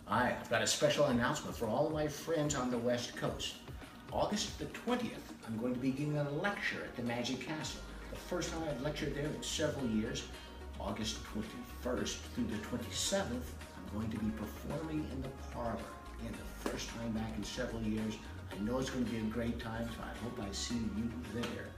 I've got a special announcement for all of my friends on the West Coast. August the 20th, I'm going to be giving a lecture at the Magic Castle. The first time I've lectured there in several years. August 21st through the 27th, I'm going to be performing in the Parlor. Again, the first time back in several years. I know it's going to be a great time, so I hope I see you there.